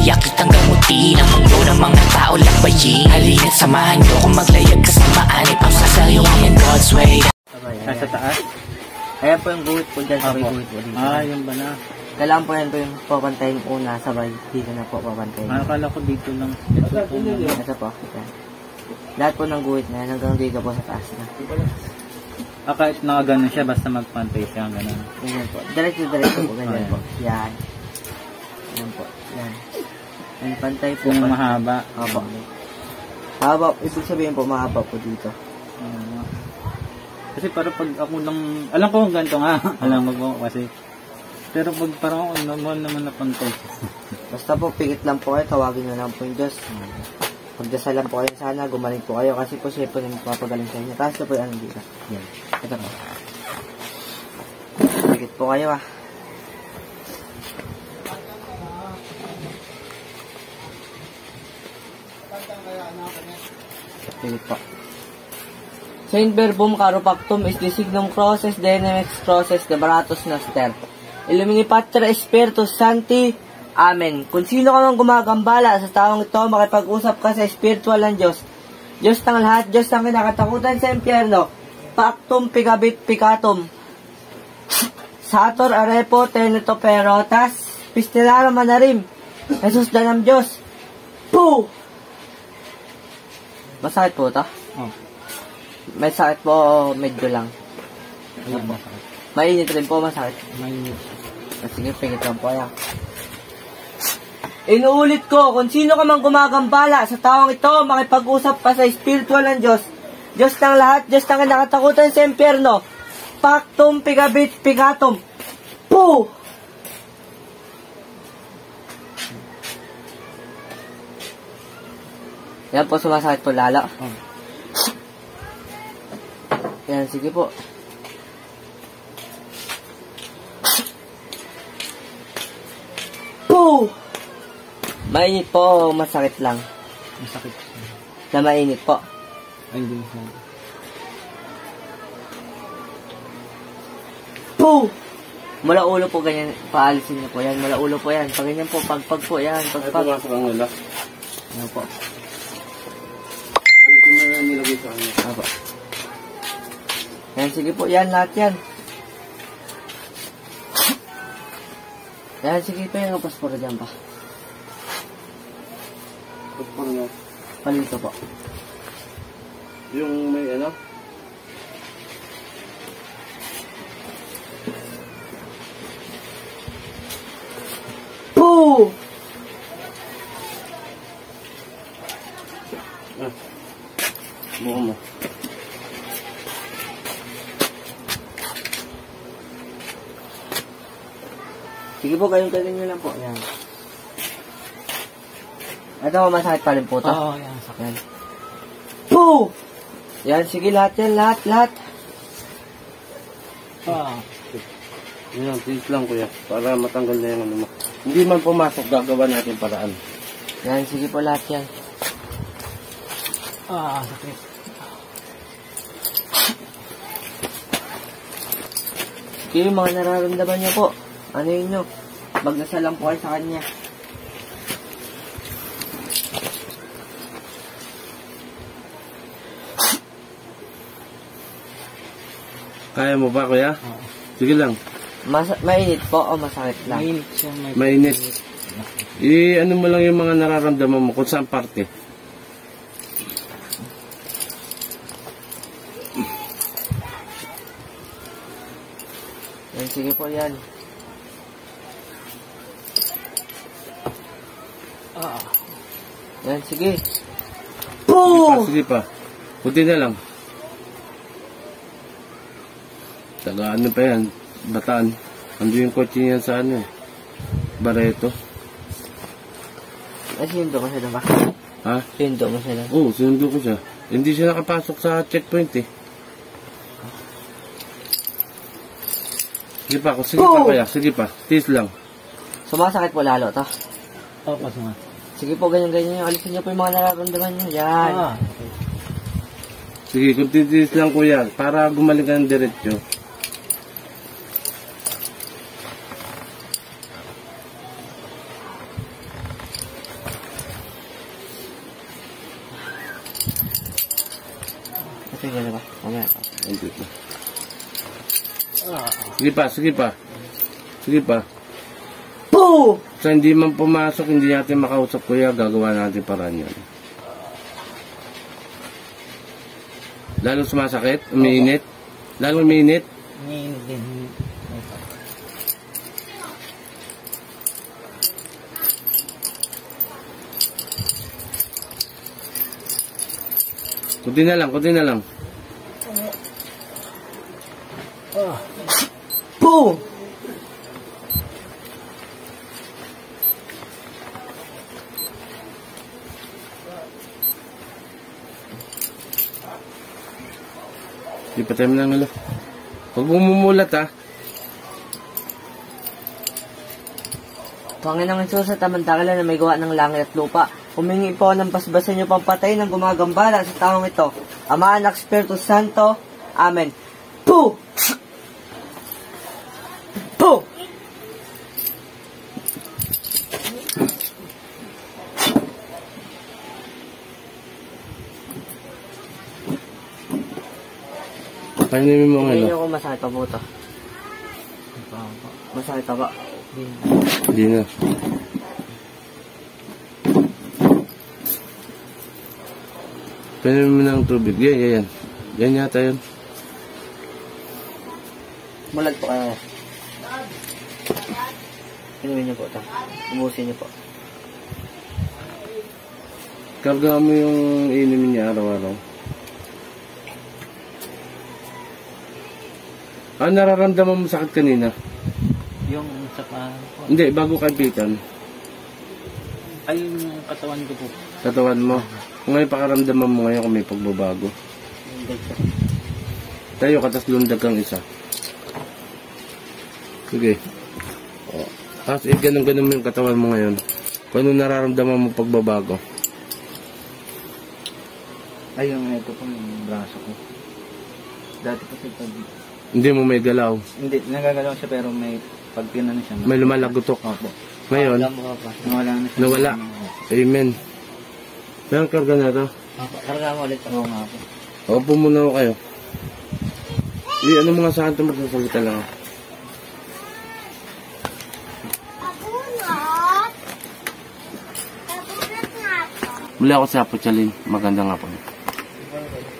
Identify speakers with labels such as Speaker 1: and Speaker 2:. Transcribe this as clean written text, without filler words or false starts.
Speaker 1: tiyak kitang gamutin ang mundo ng mga tao lakbayin. Halina't samahan niyo kung maglayag kasamaan. Ipagsasayawan God's way.
Speaker 2: Nasa taas?
Speaker 3: Ayan po yung guhit po dyan, sabay guhit po dito.
Speaker 2: Yung ba na?
Speaker 3: Kailangan po yan po yung papantayin una, sabay dito na po papantayin.
Speaker 2: Akala ko dito lang.
Speaker 3: Ito po, ito. Lahat po ng guhit na yan, hanggang dito po sa taas na.
Speaker 2: Kahit nakaganon siya, basta magpantay siya, gano'n.
Speaker 3: Ganyan po. Diretso po, ganyan po. Yan. Yan po. Yan. Yan, pantay po.
Speaker 2: Kung mahaba.
Speaker 3: Opo. Mahaba, ibig sabihin po, mahaba po dito.
Speaker 2: Kasi para pag ako lang, alam ko ganito nga, alam mo kasi. Pero pag parang ako, normal naman na pantay.
Speaker 3: Basta po, pikit lang po kayo, tawagin nyo lang po yung Diyos. Pagdasal lang po kayo sana, gumaling po kayo kasi po siya po na magpapagaling sa inyo. Taas na po yung ano dito. Yan. Ito po. Pikit po kayo ah. Pikit po. Saint Verbum Caro Pactum is the signum crosses, Denemex crosses, Liberatus Noster. Illumini Patra Spiritus Sancti. Amen. Kung sino ka mang gumagambala sa taong ito, makipag-usap ka sa spiritual ng Diyos. Diyos ng lahat, Diyos ng kinakatakutan sa impyerno. Pactum picabit picatum. Sator arepo teneto perotas. Pistellaro manarim. Jesus danam Diyos. Poo! Masakit po ito? May sakit po, medyo lang. Mainit rin po, masakit.
Speaker 2: Mainit.
Speaker 3: Sige, pingit lang po yan. Inuulit ko, kung sino ka mang gumagambala sa taong ito, makipag-usap ka sa spiritual ng Diyos. Diyos ng lahat, Diyos ng nakatakutan sa impyerno. Pactum picabit picatum. Poo! Yan po, sumasakit po lalo. Yan, sige po. Poo! Mainit po, masakit lang.
Speaker 2: Masakit.
Speaker 3: Na mainit po.
Speaker 2: Ay, hindi.
Speaker 3: Poo! Mula ulo po ganyan, paalisin niyo po yan. Mula ulo po yan. Pag ganyan po, pagpag po yan. Pagpag.
Speaker 2: Ay, pumasok ang ulo.
Speaker 3: Ano po?
Speaker 2: Ito na nilagay sa kanya.
Speaker 3: Ano po? Yan, sige po. Yan, lahat yan. Yan, sige pa yung pasporo dyan pa.
Speaker 2: Pasporo na.
Speaker 3: Palito po.
Speaker 2: Yung may ano?
Speaker 3: Poo!
Speaker 2: Buka mo.
Speaker 3: Sige po, kayong nyo lang po. Yan. Ito, masakit pa rin po ito.
Speaker 2: Oo, yan. Sakit.
Speaker 3: Yan. Poo! Yan, sige, lahat yan. Lahat.
Speaker 2: Yan, tiis lang kuya. Para matanggal na yung ano mo. Hindi man pumasok, gagawa natin paraan.
Speaker 3: Yan, sige po, lahat yan.
Speaker 2: Sakit.
Speaker 3: Sige, yung mga nararamdaman nyo po. Ano yun nyo? Magdasal lang po kayo sa kanya.
Speaker 2: Kaya mo ba kuya? Sige lang.
Speaker 3: Mainit po o masakit lang?
Speaker 2: Mainit siya. Mainit. Ano mo lang yung mga nararamdaman mo kung saan parte.
Speaker 3: Yan, sige po yan. Yan, sige.
Speaker 2: Sige pa. Puti na lang. Taga ano pa yan? Bataan. Ando yung kotse niyan sa ano eh. Barreto.
Speaker 3: Ay, sinundo mo siya ba?
Speaker 2: Ha?
Speaker 3: Sinundo mo siya lang?
Speaker 2: Oo, sinundo ko siya. Hindi siya nakapasok sa checkpoint eh. Sige pa, sige pa kaya. Sige pa. Tiis lang.
Speaker 3: Sumasakit po lalo to.
Speaker 2: Oo, pasok.
Speaker 3: Sige po, ganyan-ganyan. Alisin niyo po yung mga nararamdaman niyo. Yan.
Speaker 2: Sige, kung titiis lang kuya, para gumaling ka ng diretsyo.
Speaker 3: Sige na ba? Mamaya pa.
Speaker 2: Hindi pa. Sige pa, sige pa. Sige pa.
Speaker 3: Poo!
Speaker 2: Sa hindi man pumasok, hindi natin makausap kuya, gagawa natin paraan yan. Lalo sumasakit, umiinit. Lalo umiinit.
Speaker 3: Umiinit din.
Speaker 2: Kunti na lang, kunti na lang.
Speaker 3: Poo!
Speaker 2: Di pa tayo lang alo. Huwag mumumulat ha.
Speaker 3: Panginoong Hesus, at tamantala na may gawa ng langit at lupa. Humingi po ng basbasan niyo pampatay ng gumagambala sa taong ito. Ama, Anak, Espiritu Santo. Amen. Poo! Poo!
Speaker 2: Painin mo ang
Speaker 3: Hindi
Speaker 2: ano.
Speaker 3: ako masakit pa po ito. Masakit pa ba?
Speaker 2: Hindi na. Painin mo ng tubig. Yan. Yan yata yun.
Speaker 3: Mulag po kayo. Inumin niyo po ito. Ubusin niyo po.
Speaker 2: Karga mo yung inumin niya araw-araw. Nararamdaman mo sakit kanina?
Speaker 4: Yung sa po.
Speaker 2: Hindi, bago kaibigan.
Speaker 4: Ay, yung katawan ko po.
Speaker 2: Katawan mo. Ngayon pakaramdaman mo ngayon kung may pagbabago. Tayo ka, tas lundag kang isa. Sige. Tapos ganun mo yung katawan mo ngayon. Kung ano nararamdaman mo pagbabago.
Speaker 4: Ay, yung ito po yung braso ko. Dati po siya pag...
Speaker 2: Hindi mo may galaw.
Speaker 4: Hindi, nagagalaw siya pero may pag pinano siya.
Speaker 2: May lumalagotok.
Speaker 4: Opo.
Speaker 2: Ngayon,
Speaker 4: Nawala na siya.
Speaker 2: nawala. Amen. Pero karga na to.
Speaker 3: Karga mo ulit.
Speaker 4: Oo nga po.
Speaker 2: Opo muna ako kayo. Ano mga saan ito magsasalita lang ako. Muli ako sa Apochalin. Maganda nga po.